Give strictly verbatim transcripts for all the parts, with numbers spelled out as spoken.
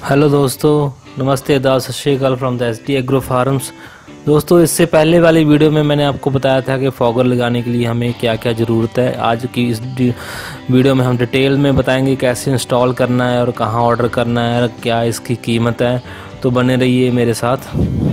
Hello दोस्तों, नमस्ते, आदाब, सत श्री अकाल from the S D agro farms. दोस्तों, इससे पहले वाली वीडियो में मैंने आपको बताया था कि फॉगर लगाने के लिए हमें क्या क्या ज़रूरत है। आज की इस वीडियो में हम डिटेल में बताएंगे कैसे इंस्टॉल करना है और कहाँ ऑर्डर करना है और क्या इसकी कीमत है। तो बने रहिए मेरे साथ।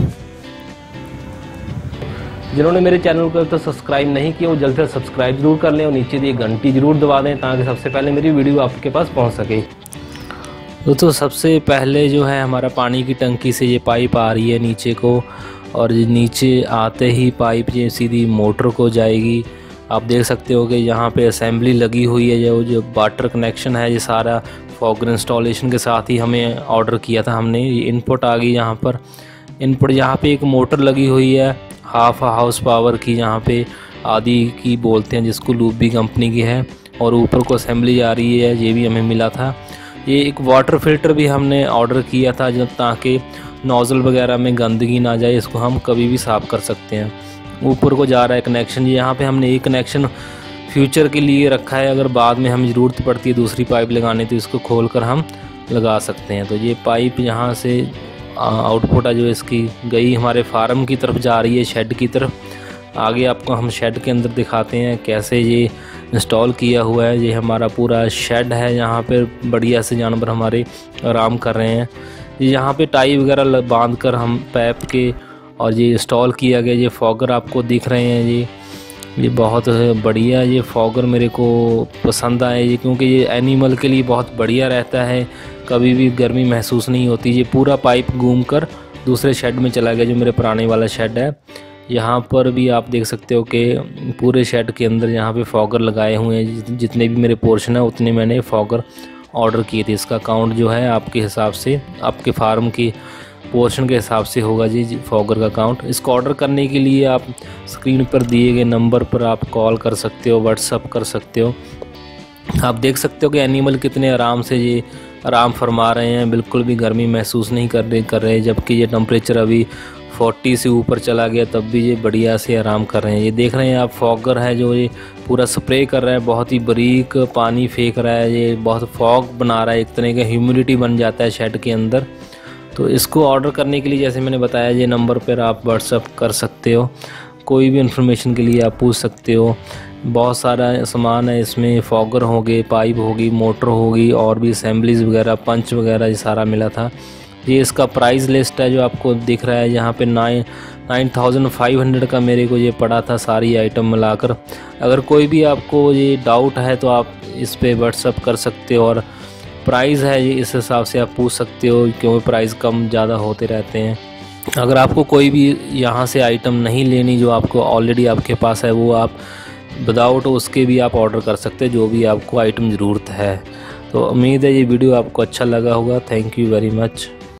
जिन्होंने मेरे चैनल को तो सब्सक्राइब नहीं किया वो जल्द से सब्सक्राइब जरूर कर लें और नीचे दी घंटी ज़रूर दबा दें ताकि सबसे पहले मेरी वीडियो आपके पास पहुँच सके। दोस्तों, सबसे पहले जो है हमारा पानी की टंकी से ये पाइप आ रही है नीचे को, और नीचे आते ही पाइप ये सीधी मोटर को जाएगी। आप देख सकते हो कि यहाँ पे असेंबली लगी हुई है। जो जो वाटर कनेक्शन है ये सारा फॉगर इंस्टॉलेशन के साथ ही हमें ऑर्डर किया था हमने। ये इनपुट आ गई यहाँ पर। इनपुट यहाँ पे एक मोटर लगी हुई है हाफ हाउस पावर की, यहाँ पे आदि की बोलते हैं जिसको, लूबी कंपनी की है। और ऊपर को असेंबली आ रही है, ये भी हमें मिला था। ये एक वाटर फिल्टर भी हमने ऑर्डर किया था जब, ताकि नोज़ल वगैरह में गंदगी ना जाए, इसको हम कभी भी साफ़ कर सकते हैं। ऊपर को जा रहा है कनेक्शन। यहाँ पे हमने एक कनेक्शन फ्यूचर के लिए रखा है, अगर बाद में हमें ज़रूरत पड़ती है दूसरी पाइप लगाने तो इसको खोल कर हम लगा सकते हैं। तो ये पाइप यहाँ से आउटपुट है जो इसकी गई हमारे फार्म की तरफ जा रही है, शेड की तरफ। आगे आपको हम शेड के अंदर दिखाते हैं कैसे ये इंस्टॉल किया हुआ है। ये हमारा पूरा शेड है, यहाँ पे बढ़िया से जानवर हमारे आराम कर रहे हैं। यहाँ पे टाई वगैरह बांध कर हम पैप के, और ये इंस्टॉल किया गया। ये फॉगर आपको दिख रहे हैं, ये ये बहुत बढ़िया ये फॉगर मेरे को पसंद आए ये, क्योंकि ये एनिमल के लिए बहुत बढ़िया रहता है, कभी भी गर्मी महसूस नहीं होती। ये पूरा पाइप घूम कर दूसरे शेड में चला गया जो मेरे पुराने वाला शेड है। यहाँ पर भी आप देख सकते हो कि पूरे शेड के अंदर यहाँ पे फॉगर लगाए हुए हैं। जितने भी मेरे पोर्शन है उतने मैंने फॉगर ऑर्डर किए थे। इसका काउंट जो है आपके हिसाब से, आपके फार्म की पोर्शन के हिसाब से होगा जी फॉगर का काउंट। इसको ऑर्डर करने के लिए आप स्क्रीन पर दिए गए नंबर पर आप कॉल कर सकते हो, व्हाट्सअप कर सकते हो। आप देख सकते हो कि एनिमल कितने आराम से ये आराम फरमा रहे हैं, बिल्कुल भी गर्मी महसूस नहीं कर रहे कर रहे जबकि ये टेम्परेचर अभी चालीस से ऊपर चला गया, तब भी ये बढ़िया से आराम कर रहे हैं। ये देख रहे हैं आप, फॉगर है जो ये पूरा स्प्रे कर रहा है, बहुत ही बारीक पानी फेंक रहा है, ये बहुत फॉग बना रहा है, एक तरह का ह्यूमिडिटी बन जाता है शेड के अंदर। तो इसको ऑर्डर करने के लिए जैसे मैंने बताया, ये नंबर पर आप व्हाट्सअप कर सकते हो, कोई भी इन्फॉर्मेशन के लिए आप पूछ सकते हो। बहुत सारा सामान है इसमें, फॉगर होंगे, पाइप होगी, मोटर होगी, और भी असेंबलीज वगैरह, पंच वगैरह, ये सारा मिला था। ये इसका प्राइस लिस्ट है जो आपको दिख रहा है यहाँ पे। Nine nine thousand five hundred का मेरे को ये पड़ा था सारी आइटम मिलाकर। अगर कोई भी आपको ये डाउट है तो आप इस पे व्हाट्सअप कर सकते हो, और प्राइस है ये इस हिसाब से आप पूछ सकते हो, क्योंकि प्राइस कम ज़्यादा होते रहते हैं। अगर आपको कोई भी यहाँ से आइटम नहीं लेनी जो आपको ऑलरेडी आपके पास है, वो आप विदाउट उसके भी आप ऑर्डर कर सकते हैं जो भी आपको आइटम ज़रूरत है। तो उम्मीद है ये वीडियो आपको अच्छा लगा होगा। Thank you very much.